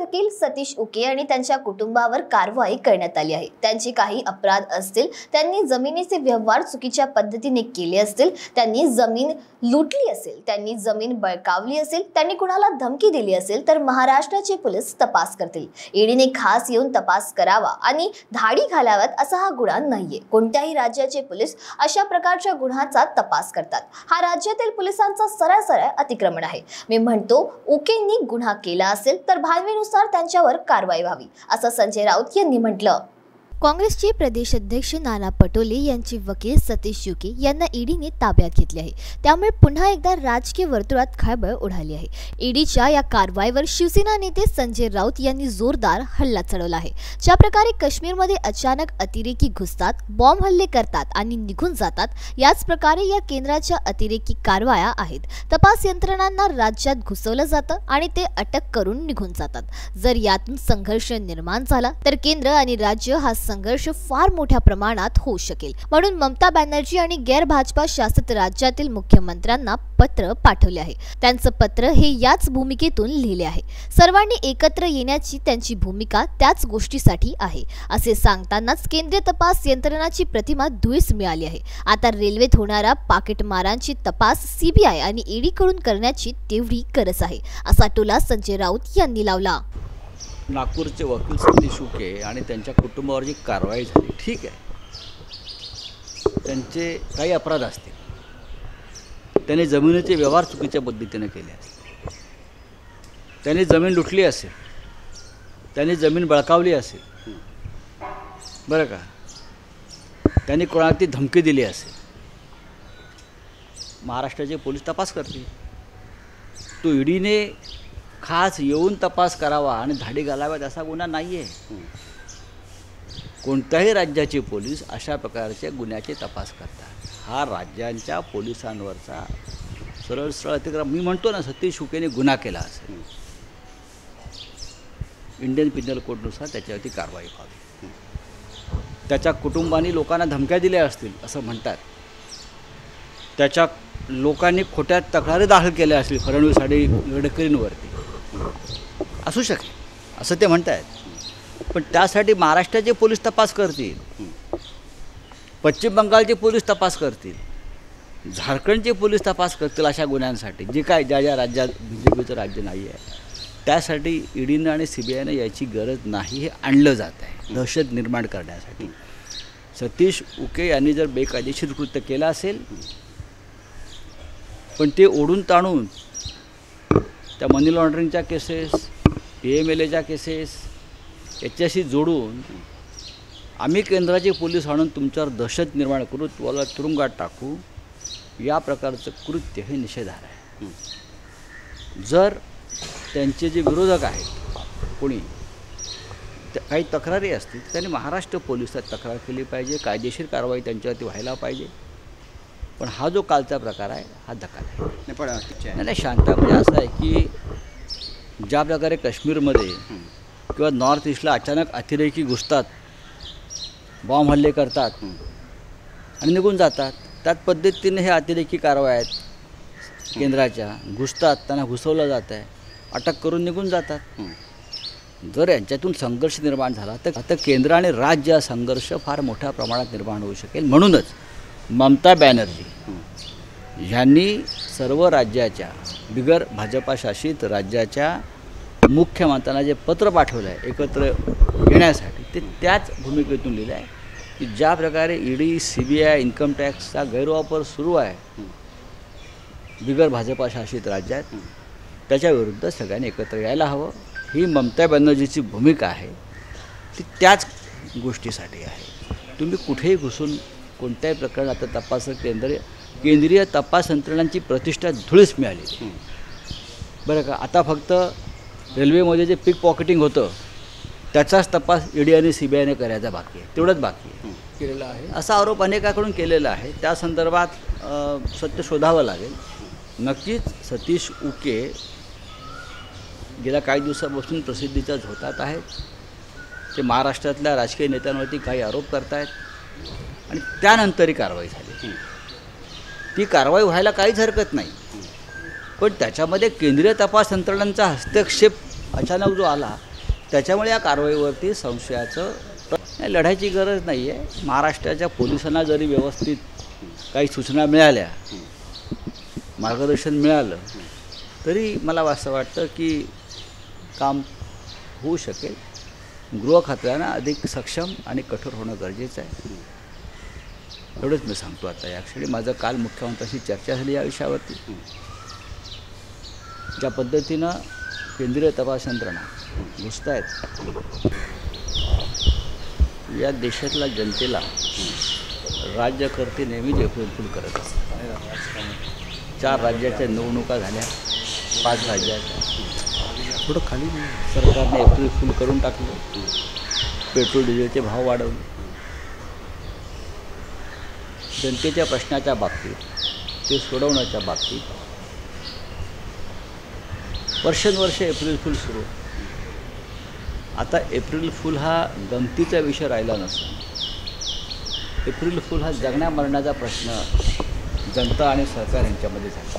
वकील सतीश उके आणि त्यांच्या कुटुंबावर कारवाई करण्यात आली आहे। त्यांचे काही अपराध असतील, त्यांनी जमिनीचे व्यवहार चुकीच्या पद्धतीने केले असतील, त्यांनी जमीन लुटली असेल, त्यांनी जमीन बळकावली असेल, त्यांनी कुणाला धमकी दिली असेल तर महाराष्ट्राचे पोलीस तपास करतील। ईडीने खास येऊन तपास करावा आणि धाडी घालाव्यात असा हा गुन्हा नाहीये। कोणत्याही राज्याचे पोलीस अशा प्रकारच्या गुन्ह्याचा तपास करतात। हा राज्यातील पोलिसांचा सरळ अतिक्रमण आहे। मी म्हणतो उकेंनी गुन्हा केला असेल तर भानवेनुसार त्यांच्यावर कारवाई व्हावी, असं संजय राऊत यांनी म्हटलं। काँग्रेसचे प्रदेश अध्यक्ष नाना पटोले यांचे वकील सतीश उके यांना ईडीने ताब्यात घेतले आहे। त्यामुळे पुन्हा एकदा राजकीय वर्तुळात खळबळ उडाली आहे। ईडीच्या या कारवाईवर शिवसेना नेते संजय राऊत यांनी जोरदार हल्ला चढवला आहे। ज्या प्रकारे काश्मीरमध्ये अचानक अतिरेकी घुसतात, बॉम्ब हल्ले करतात आणि निघून जातात, याच प्रकारे या केंद्राच्या अतिरेकी कारवाया आहेत। तपास यंत्रणांना राज्यात घुसवलं जातं आणि ते अटक करून निघून जातात। जर यातून संघर्ष निर्माण झाला तर केंद्र आणि राज्य हा संघर्ष फार मोठ्या प्रमाणात होऊ शकेल। म्हणून ममता बॅनर्जी आणि गैर भाजपा शासित राज्यातील मुख्यमंत्र्यांना पत्र पाठवले आहे। त्यांचं पत्र हे याच भूमिकेतून लिहिले आहे। सर्वांनी एकत्र येण्याची त्यांची भूमिका त्याच गोष्टीसाठी आहे, असे सांगतानाच केंद्रीय तपास यंत्रणाची प्रतिमा धुळीस मिळाली आहे। आता रेल्वेत होणारा पाकिटमारांची तपास सीबीआय आणि ईडी कडून करण्याची तेवढी गरज आहे, असा टोला संजय राऊत यांनी लावला। नागपूरचे वकील सतीश उके आणि त्यांच्या कुटुंबावर जी कारवाई झाली, ठीक आहे, त्यांचे काही अपराध असतील, त्यांनी जमिनीचे व्यवहार चुकीच्या पद्धतीने केले असतील, त्यांनी जमीन लुटली असेल, त्यांनी जमीन बळकावली असेल, बरं का, त्यांनी कोणाला ती धमकी दिली असेल, महाराष्ट्राचे पोलीस तपास करतील। तो ईडीने खास येऊन तपास करावा आणि धाडी घालाव्यात असा गुन्हा नाही आहे। कोणत्याही राज्याचे पोलीस अशा प्रकारच्या गुन्ह्याचे तपास करतात। हा राज्यांच्या पोलिसांवरचा सरळ अतिक्रमण। मी म्हणतो ना, सतीश उकेने गुन्हा केला असेल, इंडियन पिनल कोडनुसार त्याच्यावरती कारवाई व्हावी। त्याच्या कुटुंबाने लोकांना धमक्या दिल्या असतील असं म्हणतात, त्याच्या लोकांनी खोट्या तक्रारी दाखल केल्या असतील फडणवीस आणि गडकरींवरती, असू शकेल असं ते म्हणत आहेत। पण त्यासाठी महाराष्ट्राचे पोलीस तपास करतील, पश्चिम बंगालचे पोलीस तपास करतील, झारखंडचे पोलीस तपास करतील अशा गुन्ह्यांसाठी, जे काय ज्या राज्यात BJPचं राज्य नाही आहे, त्यासाठी ईडीनं आणि CBIनं याची गरज नाही। हे आणलं जात आहे दहशत निर्माण करण्यासाठी। सतीश उके यांनी जर बेकायदेशीर कृत्य केलं असेल, पण ते ओढून ताणून त्या मनी लॉन्ड्रिंगच्या केसेस, PMLAच्या केसेस याच्याशी जोडून आम्ही केंद्राचे पोलीस आणून तुमच्यावर दहशत निर्माण करू, तुम्हाला तुरुंगात टाकू, या प्रकारचं कृत्य हे निषेधार्ह आहे। जर त्यांचे जे विरोधक आहेत कोणी काही तक्रारी असतील, त्यांनी महाराष्ट्र पोलिसात तक्रार केली पाहिजे, कायदेशीर कारवाई त्यांच्यावरती व्हायला पाहिजे। पण हा जो कालचा प्रकार आहे हा दखल आहे। पण नाही शांता म्हणजे असं आहे की ज्या प्रकारे काश्मीरमध्ये किंवा नॉर्थ ईस्टला अचानक अतिरेकी घुसतात, बॉम्ब हल्ले करतात आणि निघून जातात, त्याच पद्धतीने हे अतिरेकी कारवाया आहेत केंद्राच्या। घुसतात, त्यांना घुसवलं जातं आहे, अटक करून निघून जातात। जर यांच्यातून संघर्ष निर्माण झाला तर आता केंद्र आणि राज्य संघर्ष फार मोठ्या प्रमाणात निर्माण होऊ शकेल। म्हणूनच ममता बॅनर्जी यांनी सर्व राज्याच्या बिगर भाजपा शासित राज्याच्या मुख्यमंत्र्यांना जे पत्र पाठवलं आहे एकत्र येण्यासाठी, ते त्याच भूमिकेतून लिहिलं आहे की ज्या प्रकारे ईडी, CBI, इन्कम टॅक्सचा गैरवापर सुरू आहे बिगर भाजपा शासित राज्यात, त्याच्याविरुद्ध सगळ्यांनी एकत्र यायला हवं। ही ममता बॅनर्जीची भूमिका आहे, ती त्याच गोष्टीसाठी आहे। तुम्ही कुठेही घुसून कोणत्याही प्रकरणात तपास केंद्रीय तपास यंत्रणांची प्रतिष्ठा धुळीस मिळाली, बरं का। आता फक्त रेल्वेमध्ये जे पिक पॉकेटिंग होतं त्याचाच तपास ईडी आणि CBIने करायचा बाकी आहे, तेवढंच बाकी आहे, केलेला आहे असा आरोप अनेकाकडून केलेला आहे। त्या संदर्भात सत्य शोधावं लागेल। नक्कीच सतीश उके गेल्या काही दिवसापासून प्रसिद्धीच्या झोतात आहेत। ते महाराष्ट्रातल्या राजकीय नेत्यांवरती काही आरोप करत आहेत आणि त्यानंतरही कारवाई झाली। ती कारवाई व्हायला काहीच हरकत नाही, पण त्याच्यामध्ये केंद्रीय तपास यंत्रणांचा हस्तक्षेप अचानक जो आला त्याच्यामुळे या कारवाईवरती संशयाचं लढायची गरज नाही आहे. महाराष्ट्राच्या पोलिसांना जरी व्यवस्थित काही सूचना मिळाल्या, मार्गदर्शन मिळालं, तरी मला असं वाटतं की काम होऊ शकेल. गृह खात्यानं अधिक सक्षम आणि कठोर होणं गरजेचं आहे. एवढंच मी सांगतो. आता या क्षणी माझं काल मुख्यमंत्र्यांशी चर्चा झाली या विषयावरती. ज्या पद्धतीनं केंद्रीय तपास यंत्रणा घुसत आहेत, या देशातल्या जनतेला राज्यकर्ते नेहमीच एप्रिल करत असतात. 4 राज्याच्या निवडणुका झाल्या, 5 राज्याच्या. थोडं खाली सरकारने एप्रिल फुल करून टाकलं. पेट्रोल डिझेलचे भाव वाढवले. जनतेच्या प्रश्नाच्या बाबतीत, ते सोडवण्याच्या बाबतीत वर्षानुवर्ष एप्रिल फुल सुरू. आता एप्रिल फुल हा गमतीचा विषय राहिला नसतो. एप्रिल फुल हा जगण्या मरण्याचा प्रश्न जनता आणि सरकार यांच्यामध्ये झाला.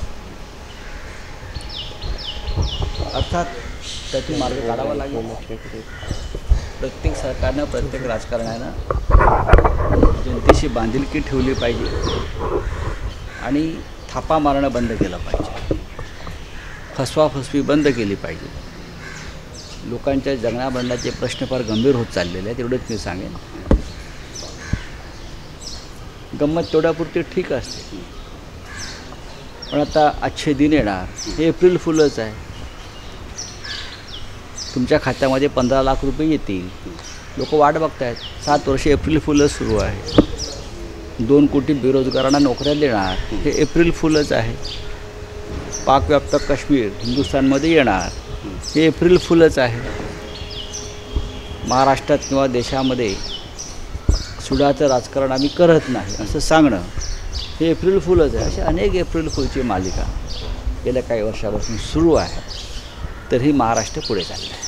अर्थात त्यातून मार्ग काढावा लागेल. प्रत्येक सरकारनं, प्रत्येक राजकारण्यानं जनतेशी बांधिलकी ठेवली पाहिजे आणि थापा मारणं बंद केलं पाहिजे. फसवाफसवी बंद केली पाहिजे. लोकांच्या जगण्यामरणाचे प्रश्न फार गंभीर होत चाललेले आहेत. एवढंच मी सांगेन. गंमत तेवढ्यापुरती ठीक असते, पण आता अच्छे दिन येणार, हे एप्रिल फुलच आहे. तुमच्या खात्यामध्ये 15 लाख रुपये येतील. लोक वाट बघत आहेत. 7 वर्षे एप्रिल फुलच सुरू आहे. 2 कोटी बेरोजगारांना नोकऱ्या देणार, हे एप्रिल फुलच आहे. पाकव्याप्त काश्मीर हिंदुस्थानमध्ये येणार, हे एप्रिल फुलच आहे. महाराष्ट्रात किंवा देशामध्ये सुडाचं राजकारण आम्ही करत नाही असं सांगणं, हे एप्रिल फुलच आहे. अशा अनेक एप्रिल फुलची मालिका गेल्या काही वर्षापासून सुरू आहे. तरीही महाराष्ट्र पुढे चाललं आहे.